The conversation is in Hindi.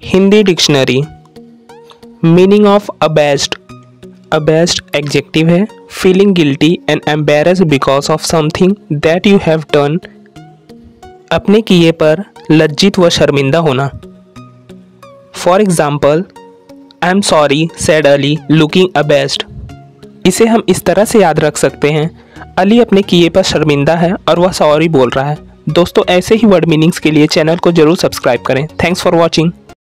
Hindi dictionary. Meaning of abashed. Abashed adjective है, feeling guilty and embarrassed because of something that you have done. अपने किए पर लज्जित व शर्मिंदा होना। For example, I am sorry said Ali looking abashed. इसे हम इस तरह से याद रख सकते हैं, अली अपने किए पर शर्मिंदा है और वह सॉरी बोल रहा है। दोस्तों, ऐसे ही वर्ड मीनिंग्स के लिए चैनल को जरूर सब्सक्राइब करें। Thanks for watching.